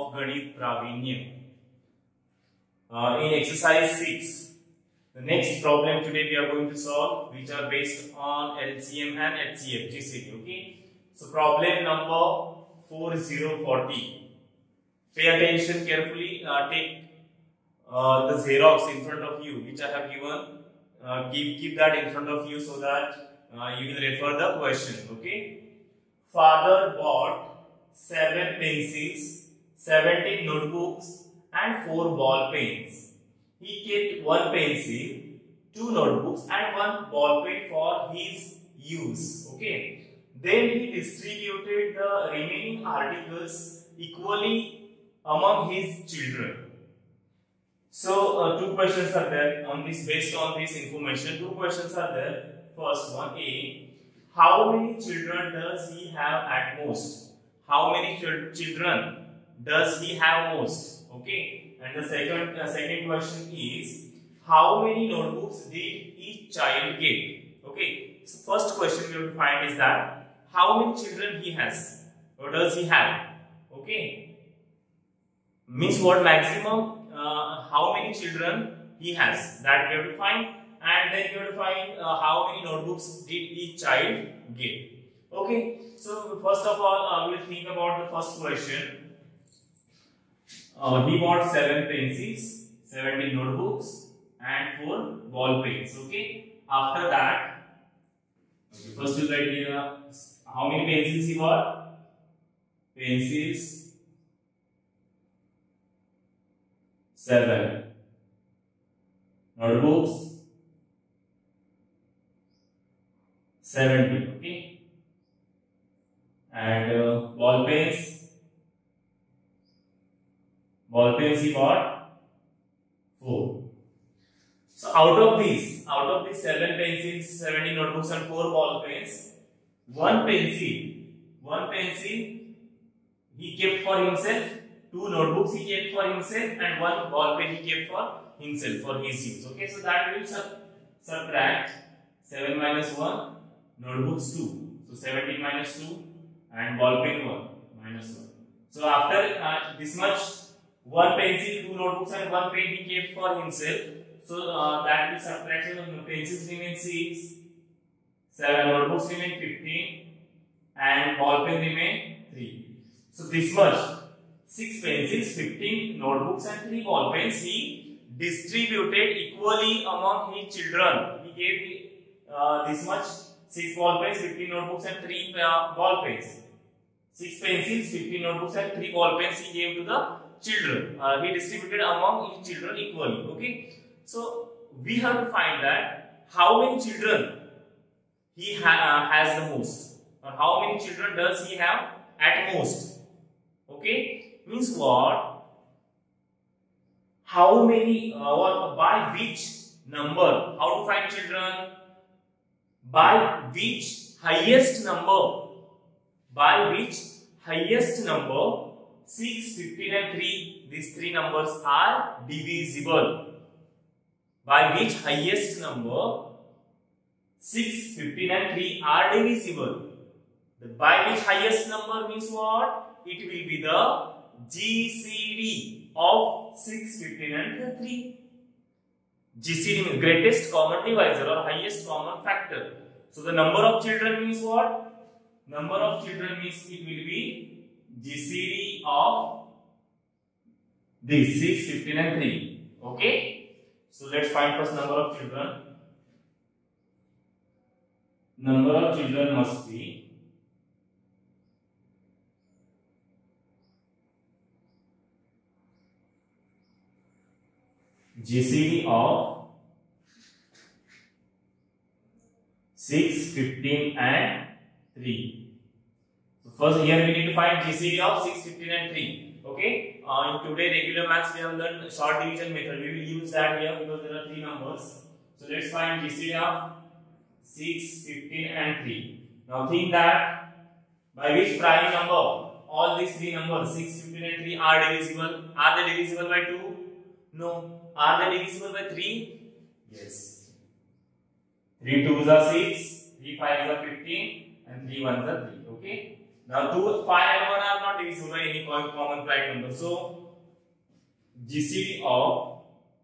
of Ganit Pravinya. In exercise 6, the next problem today we are going to solve, which are based on LCM and HCF GCD. Okay, so problem number 4040. Pay attention carefully. Take the Xerox in front of you, which I have given. Keep that in front of you so that you will refer the question. Okay. Father bought 7 pencils, 17 notebooks, and 4 ball pens. He kept 1 pencil, 2 notebooks, and 1 ball pen for his use. Okay. Then he distributed the remaining articles equally among his children. So, 2 questions are there on this. Based on this information, 2 questions are there. First one, A. How many children does he have at most? How many children does he have most? Okay. And the second question is, how many notebooks did each child get? Okay. So first question we have to find is that how many children he has or does he have? Okay. Means what maximum? How many children he has, that we have to find, and then we have to find how many notebooks did each child get. Okay, so first of all, we will think about the first question. He bought 7 pencils, 17 notebooks, and 4 ball pens. Okay, after that, first you write here how many pencils he bought. Pencils 7, notebooks 17, okay, and ball pens he bought 4. So out of these 7 pencils, 17 notebooks, and 4 ball pens, one pencil he kept for himself, 2 notebooks he kept for himself, and 1 ball pen he kept for himself for his use. Okay, so that will subtract 7 minus 1, notebooks 2. So 17 minus 2, and ball pen 1 minus 1. So after this much, 1 pencil, 2 notebooks, and 1 pen he kept for himself. So that will subtract. So pencils remain 6, 7 notebooks remain 15, and ball pen remain 3. So this much, 6 pencils, 15 notebooks, and 3 ball pens he distributed equally among his children. He gave this much, 6 ball pens, 15 notebooks, and 3 ball pens. 6 pencils, 15 notebooks, and 3 ball pens he gave to the children. He distributed among his children equally. Okay. So we have to find that how many children he has the most, or how many children does he have at most. Okay. Means what? How many or by which number? How to find children? By which highest number? By which highest number 6, 15, and 3? These 3 numbers are divisible. By which highest number 6, 15, and 3 are divisible? By which highest number means what? It will be the GCD of 6, 15, and 3. GCD means greatest common divisor or highest common factor. So the number of children means what? Number of children means it will be GCD of these 6, 15, and 3. Okay. So let's find first number of children. Number of children must be GCD of 6, 15, and 3. So first here we need to find GCD of 6, 15, and 3. Okay. In today regular maths we have learned short division method. We will use that here because there are 3 numbers. So let's find GCD of 6, 15, and 3. Now think that by which prime number all these 3 numbers 6, 15, and 3 are divisible. Are they divisible by 2? No. Are they divisible by 3? Yes. 3 2s are 6, 3 5s are 15, and 3 1s are 3. Okay. Now 2, 5 and 1 are not divisible by any common prime number. So GCD of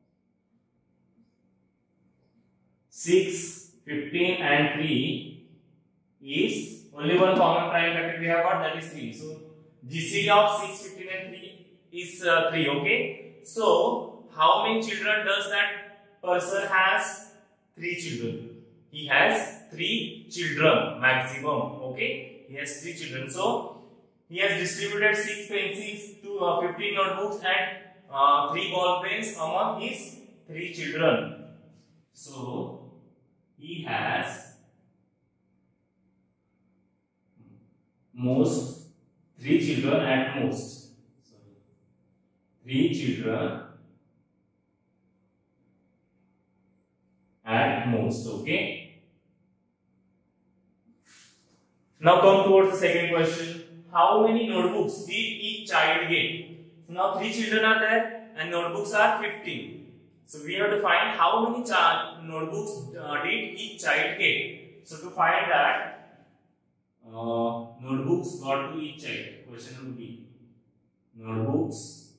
6, 15 and 3 is only one common prime factor we have got, that is 3. So GCD of 6, 15 and 3 is 3. Okay. So how many children does that person has? 3 children. He has 3 children maximum. Okay. He has 3 children. So he has distributed 6 pencils to 15 notebooks and 3 ball pens among his 3 children. So he has most 3 children at most. 3 children at most. Okay. Now come towards the second question. How many notebooks did each child get? So now 3 children are there and notebooks are 15. So we have to find how many notebooks did each child get. So to find that, notebooks got to each child. Question will be notebooks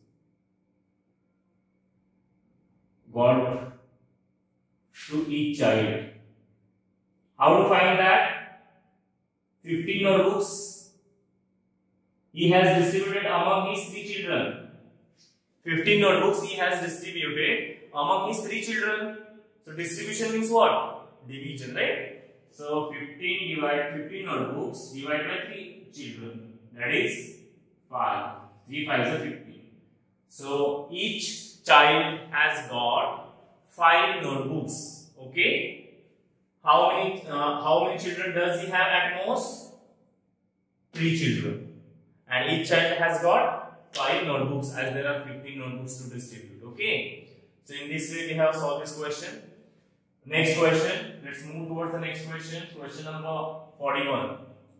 got to each child. How to find that? 15 notebooks he has distributed among his 3 children. 15 notebooks he has distributed among his 3 children. So distribution means what? Division, right? So 15 notebooks divided by 3 children. That is 5. 3 5s are 15. So each child has got 5 notebooks. Okay. How many children does he have at most? 3 children. And each child has got 5 notebooks as there are 15 notebooks to distribute. Okay. So in this way we have solved this question. Next question. Let's move towards the next question. Question number 41.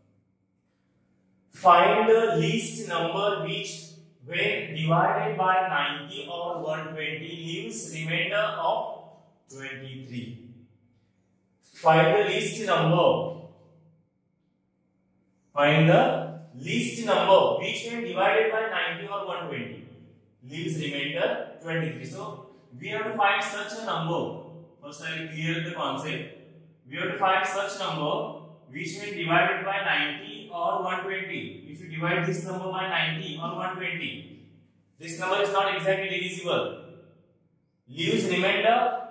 Find the least number which when divided by 90 or 120 leaves remainder of 23. Find the least number. Find the least number which when divided by 90 or 120 leaves remainder 23. So we have to find such a number. First I will clear the concept. We have to find such number which when divided by 90 or 120. If you divide this number by 90 or 120, this number is not exactly divisible. Leaves remainder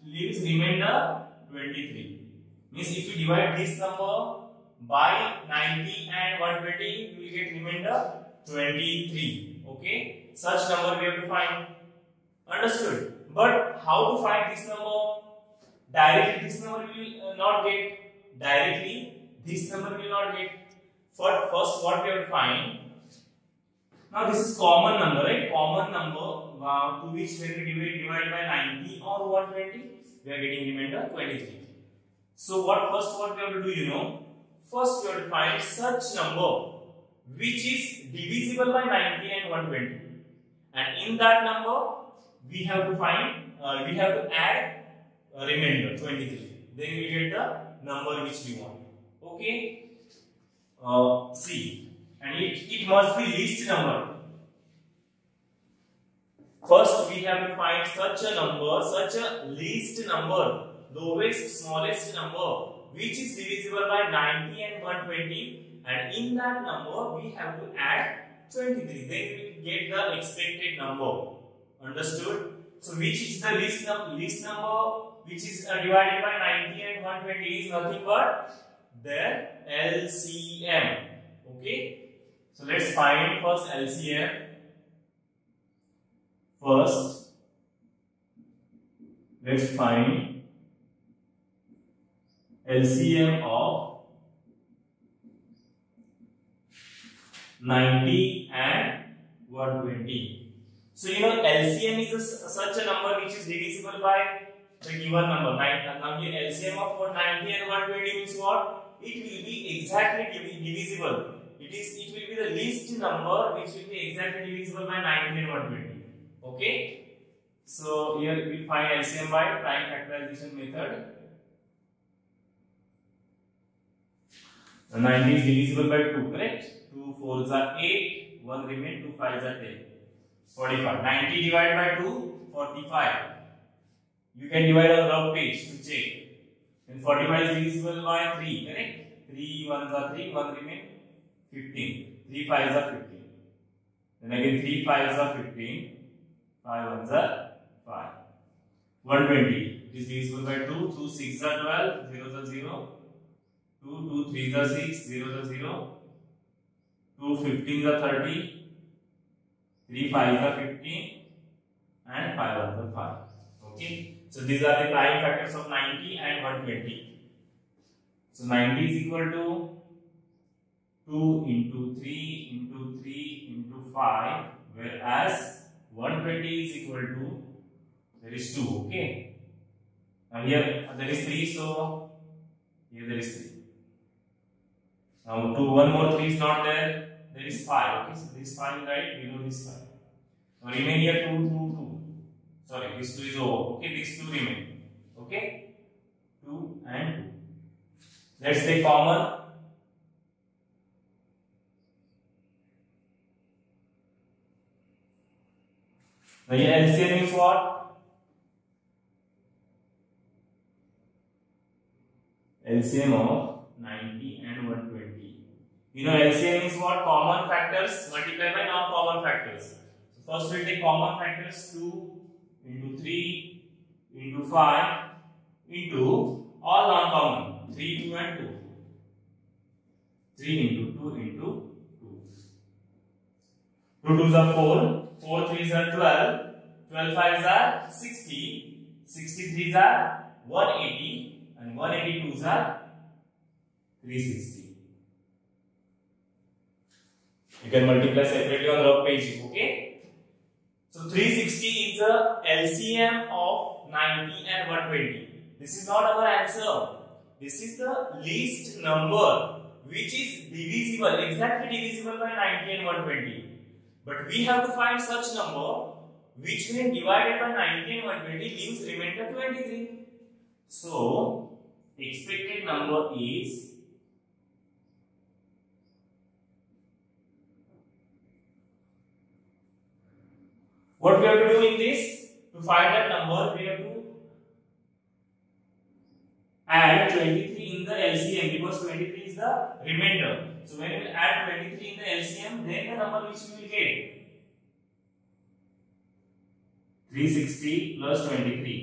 23. Means if you divide this number by 90 and 120, you will get remainder 23. Okay. Such number we have to find. Understood? But how to find this number? Directly this number we will not get. Directly this number will not get. First what we have to find? Now this is common number, right? Common number to which when we divide by 90 or 120, we are getting remainder 23. So what we have to do, you know? First we have to find such number which is divisible by 90 and 120. And in that number we have to find, we have to add a remainder 23. Then we get the number which we want. Okay. See, and it must be least number. First we have to find such a number, such a least number, lowest, smallest number which is divisible by 90 and 120, and in that number we have to add 23. Then we will get the expected number. Understood? So which is the least number which is divided by 90 and 120 is nothing but their LCM. Okay. So let's find first LCM. First, let's find LCM of 90 and 120. So you know LCM is such a number which is divisible by the given number. Now the LCM of 90 and 120 means what? It will be exactly divisible. It will be the least number which will be exactly divisible by 90 and 120. Okay. So here we find LCM by prime factorization method. 90 is divisible by 2, correct? 2 2 4s are 8, 1 remain, 2 5s are 10. 45. 90 divided by 2, 45. You can divide on rough page to check. Then 45 is divisible by 3, correct? 3 1s are 3, 1 remain, 15. 3 5s are 15. Then again 3 5s are 15, 5 1s are 5. 120 is divisible by 2, 2 6s are 12, 0s are 0. 2 2 3s are 6, 0s are 0. 2 15s are 30, 3 5s are 15, and 5 1s are 5. Okay, so these are the prime factors of 90 and 120. So 90 is equal to 2 into 3 into 3 into 5, whereas 120 is equal to, there is 2. Okay, now here there is 3, so here there is 3. Now 2, one more 3 is not there. There is 5. Okay, so this 5 is right below this 5. Now remain here 2, 2, 2. Sorry, this 2 is over. Okay, these 2 remain. Okay, 2 and 2. Let's take common. Now here LCM is what? LCM of 90 and 120. You know LCM is what? Common factors multiplied by non-common factors. So first we will take common factors. 2 into 3 into 5 into all non-common. 3, 2 and 2. 3 into 2 into 2. 2 2s are 4. 4 3s are 12. 12 5s are 60. 63s are 180. And 182s are 360. You can multiply separately on the page. Okay. So 360 is the LCM of 90 and 120. This is not our answer. This is the least number which is divisible, exactly divisible by 90 and 120. But we have to find such number which when divided by 90 and 120 leaves remainder 23. So expected number is what we have to do in this. To find that number, we have to add 23 in the LCM because 23 is the remainder. So when we add 23 in the LCM, then the number which we will get 360 plus 23.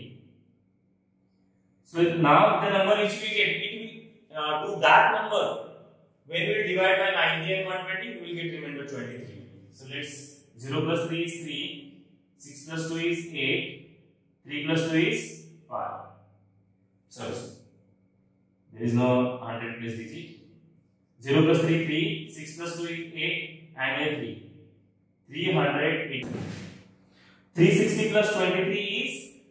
So now the number which we get, it will to that number when we will divide by 90 and 120, we will get remainder 23. So let's 0 plus 3 is 3, 6 plus 2 is 8, 3 plus 2 is 5. Sorry, there is no 100 place digit. 0 plus 3 3, 6 plus 2 is 8, and here 3. 380. 360 plus 23 is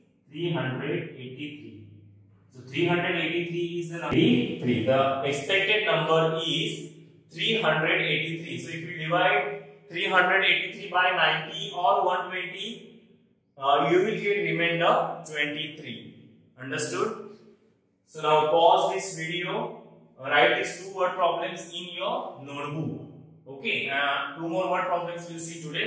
383. So 383 is the number. The expected number is 383. So if you divide 383 by 90 or 120, you will get remainder 23. Understood? So now pause this video. Write these 2 word problems in your notebook. Okay. 2 more word problems we'll see today.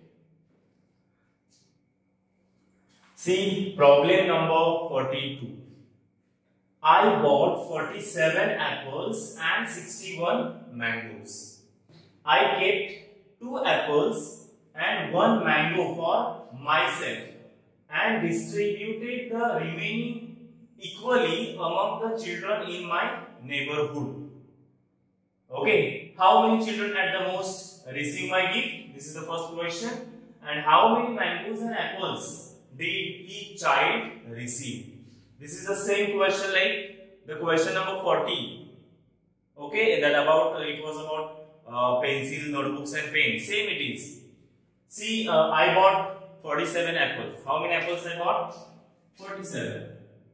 See problem number 42. I bought 47 apples and 61 mangoes. I kept 2 apples and 1 mango for myself and distributed the remaining equally among the children in my neighborhood. Okay, how many children at the most receive my gift? This is the first question. And how many mangoes and apples did each child receive? This is the same question like the question number 40. Okay, that about it was about pencil, notebooks and pen. Same it is. See, I bought 47 apples. How many apples I bought? 47.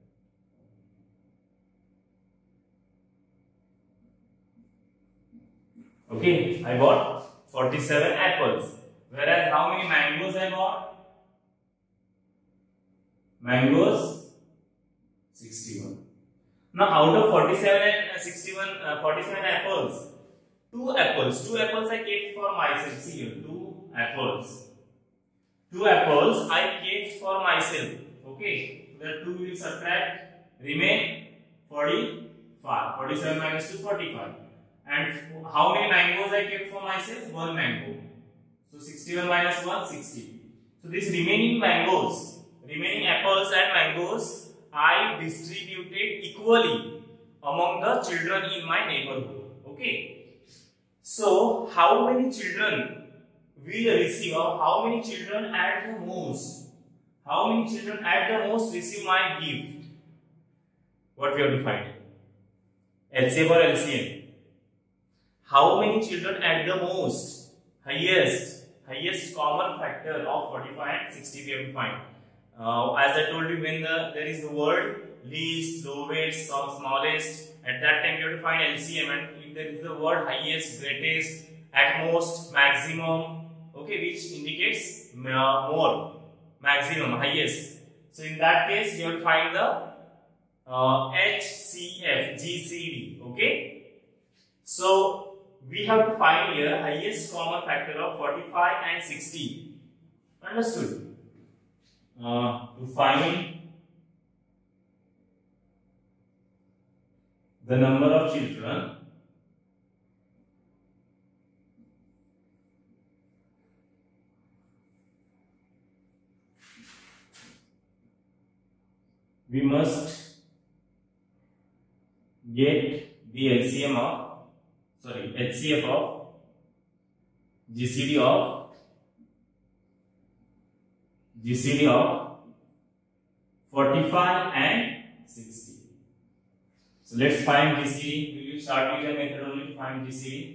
Okay, I bought 47 apples. Whereas how many mangoes I bought? Mangoes 61. Now out of 47 and 47 apples, 2 apples. 2 apples I kept for myself. See here, 2 apples. 2 apples I kept for myself. Okay, so the 2 will subtract, remain 45. 47 minus 2, 45. And how many mangoes I kept for myself? 1 mango. So 61 minus 1, 60. So these remaining mangoes, remaining apples and mangoes, I distributed equally among the children in my neighborhood. Okay. So how many children will receive, or how many children at the most? How many children at the most receive my gift? What we have to find? LCM or LCM? How many children at the most? Highest common factor of 45 and 60 we have to find. As I told you, when there is the word least, lowest, smallest, at that time you have to find LCM, and if there is the word highest, greatest, at most, maximum, okay, which indicates more, maximum, highest. So in that case you have to find the HCF, GCD, okay. So we have to find here highest common factor of 45 and 60. Understood? To find the number of children we must get the LCM of, HCF of GCD of 45 and 60. So let's find GCD. We will start with a method only to find GCD.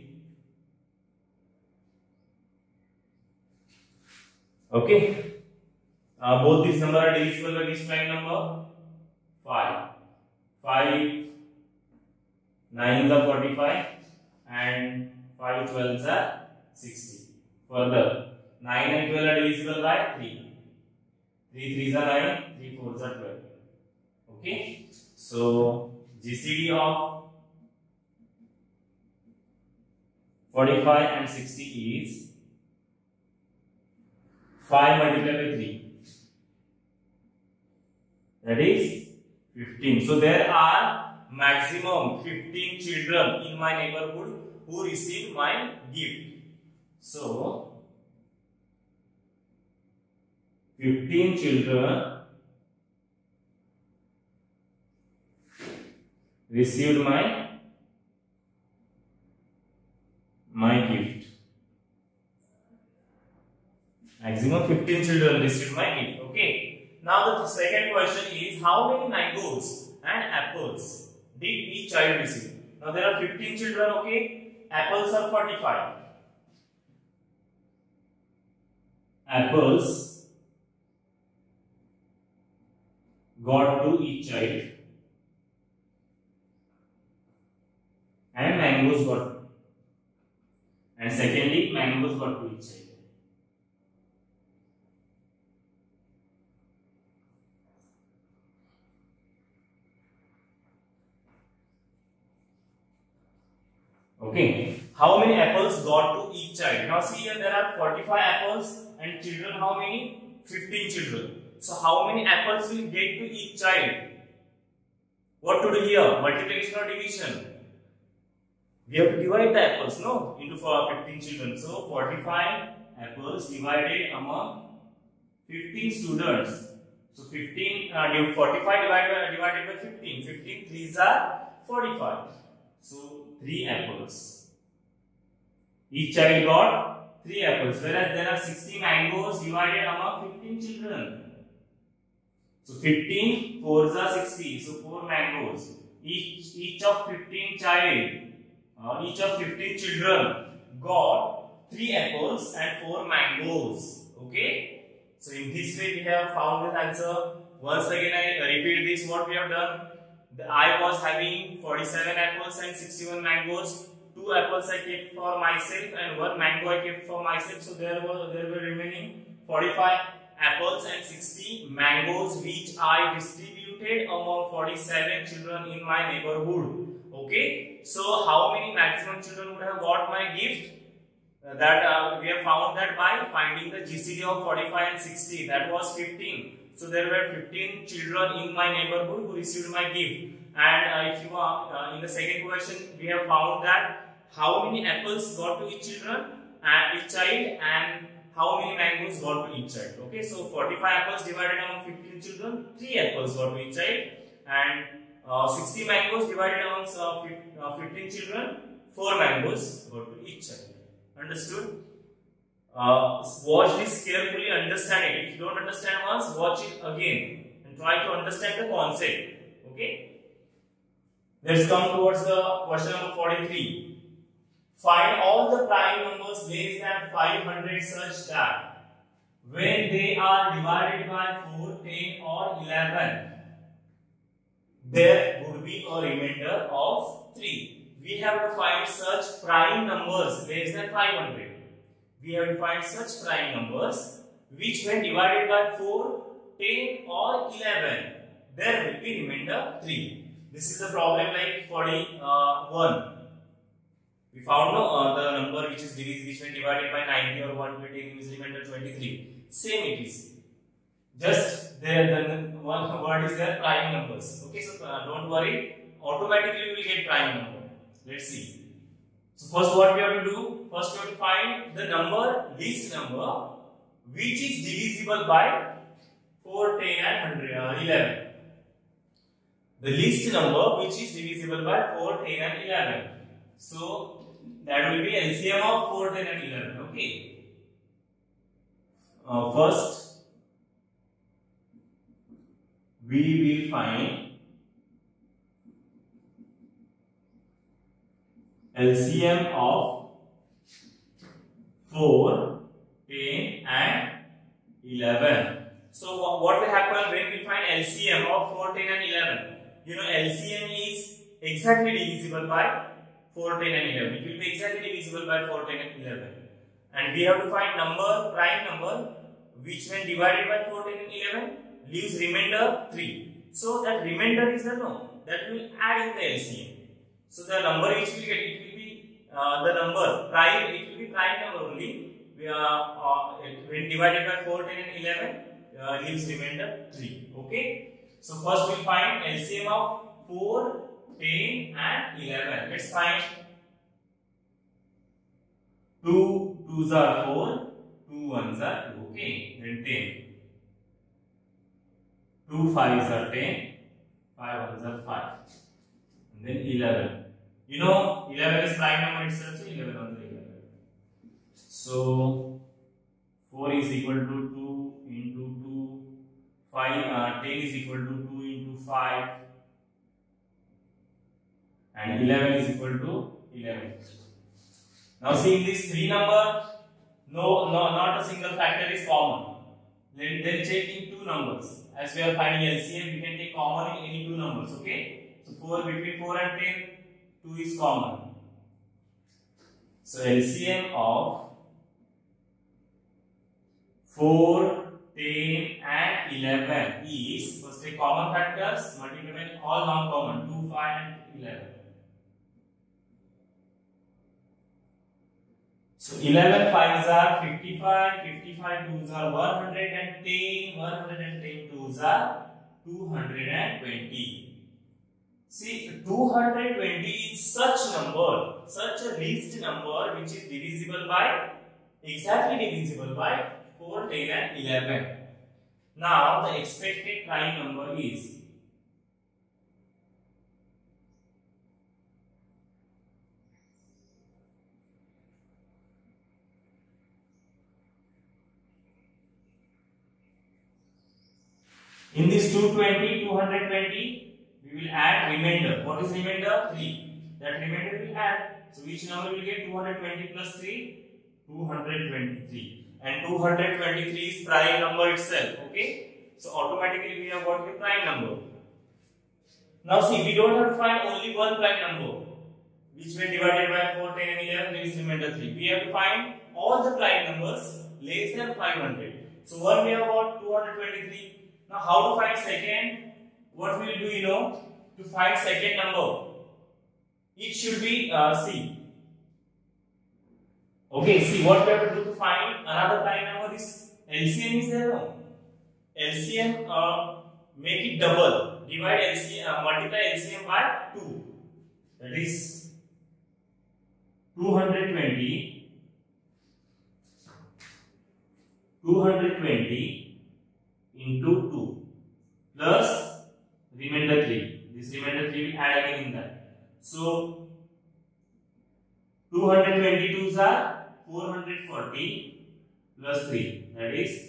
Okay. Both these numbers are divisible by which prime number? 5. 5 9s are 45 and 5 12s are 60. Further, 9 and 12 are divisible by 3. 3 3s are 9, 3 4s are 12. Okay. So GCD of 45 and 60 is 5 multiplied by 3. That is 15. So there are maximum 15 children in my neighborhood who receive my gift. So 15 children received my gift. Maximum 15 children received my gift. Okay. Now the second question is, how many mangoes and apples did each child receive? Now there are 15 children, okay? Apples are 45. Apples got to each child and mangoes got to. And secondly, mangoes got to each child. Okay, how many apples got to each child? Now see here, there are 45 apples and children how many? 15 children. So how many apples will get to each child? What to do here? Multiplication or division? We have to divide the apples, no? Into 15 children. So 45 apples divided among 15 students. So 45 divided by 15. 15 3s are 45. So 3 apples. Each child got 3 apples, whereas there are 60 mangoes divided among 15 children. So 15 4s are 60. So 4 mangoes. Each of 15 children got 3 apples and 4 mangoes. Okay. So in this way we have found this answer. Once again I repeat this, what we have done. I was having 47 apples and 61 mangoes. 2 apples I kept for myself and 1 mango I kept for myself. So there were remaining 45 apples and 60 mangoes which I distributed among 47 children in my neighborhood. Okay, so how many maximum children would have got my gift? That we have found that by finding the GCD of 45 and 60, that was 15. So there were 15 children in my neighborhood who received my gift. And if you are in the second question, we have found that how many apples got to each child, and how many mangoes got to each child. Okay, so 45 apples divided among 15 children, 3 apples got to each child, and 60 mangoes divided among 15 children, 4 mangoes got to each child. Understood? Watch this carefully, understand it. If you don't understand once, watch it again and try to understand the concept. Okay? Let's come towards the question number 43. Find all the prime numbers less than 500 such that when they are divided by 4, 10 or 11, there would be a remainder of 3. We have to find such prime numbers less than 500. We have to find such prime numbers which when divided by 4, 10 or 11, there will be remainder 3. This is the problem like 41. We found the number which is which when divided by 90 or 120 is remainder 23. Same it is. Just there the one word is there, prime numbers. Okay, so don't worry. Automatically we will get prime number. Let's see. So first what we have to do? First we have to find the number, least number, which is divisible by 4, 10 and 11. The least number which is divisible by 4, 10 and 11. So that will be LCM of 4, 10 and 11. Okay. First we will find LCM of 4, 10 and 11. So what will happen when we find LCM of 4, 10 and 11? You know, LCM is exactly divisible by 4, 10 and 11. It will be exactly divisible by 4, 10 and 11. And we have to find number, prime number, which when divided by 4, 10 and 11 leaves remainder 3. So that remainder is the no, that we will add in the LCM. So the number which we get, it will be the number prime, it will be prime number only. When divided by 4, 10 and 11 leaves remainder 3. Okay. So first we will find LCM of 4, 10 and 11. Let's find 2 2s are 4, 2 1s are 2. Okay. Then 10. 2 5s are 10, 5 1s are 5. And then 11. You know, 11 is prime number itself, so 11 on the 11. So 4 is equal to 2 into 2. 10 is equal to 2 into 5. And 11 is equal to 11. Now see, in this 3 number, not a single factor is common. Then check in 2 numbers. As we are finding LCM, we can take common in any 2 numbers. Okay. So 4 between 4 and 10, 2 is common. So LCM of 4, 10 and 11 is, first take common factors, multiply by all non-common, 2, 5 and 11. So 11 5s are 55, 55 2s are 110, 110 2s are 220. See, 220 is such number, such a least number which is divisible by, exactly divisible by 4, 10 and 11. Now the expected prime number is in this 220, we will add remainder. What is remainder? 3. That remainder will add. So which number will get 220 plus 3? 223. And 223 is prime number itself. Okay. So automatically we have got the prime number. Now see, we don't have to find only one prime number, which when divided by 4, 10 and 11 there is remainder 3. We have to find all the prime numbers less than 500. So one we have got 223. Now how to find second? What we will do, you know, to find second number, it should be C. Okay, see what we have to do to find another prime number. This LCM is there, no? LCM, make it double. Divide LCM, multiply LCM by 2. That is 220 into 2 plus remainder 3. This remainder 3 will add again in that. So 222s are 440 plus 3. That is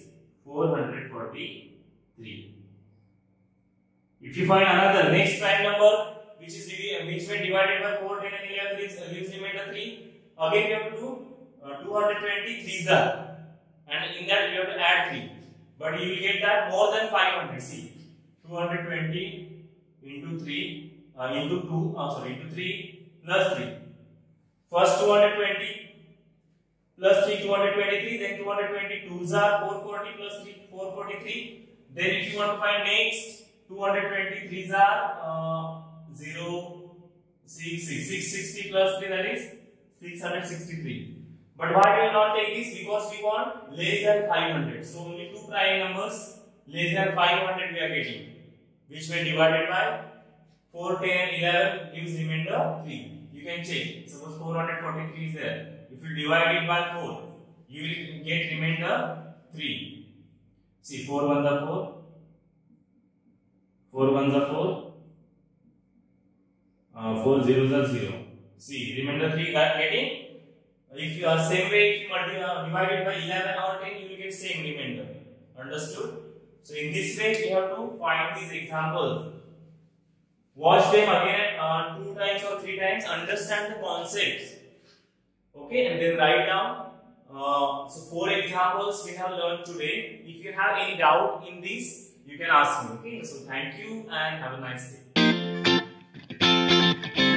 443. If you find another next prime number which when divided by 4, 10 and 11 leaves remainder 3, again you have to do 220 3s are, and in that you have to add 3, but you will get that more than 500. See, 220 into 3 into 3 plus 3. First 220 plus 3, 223, then 222s are 440 plus 3, 443. Then if you want to find next, 223s are 660 plus 3, that is 663. But why we will not take this? Because we want less than 500. So only two prime numbers less than 500 we are getting, which when divided by 4, 10 and 11 gives remainder 3. You can check. Suppose 443 is there. If you divide it by 4, you will get remainder 3. See, 4 ones are 4. 4 ones are 4. 4 zeros are 0. See, remainder 3 getting. If you are same way, if you divide it by 11 or 10, you will get same remainder. Understood? So in this way, we have to find these examples. Watch them again 2 times or 3 times. Understand the concepts. Okay, and then write down. So 4 examples we have learned today. If you have any doubt in this, you can ask me. Okay, so thank you and have a nice day.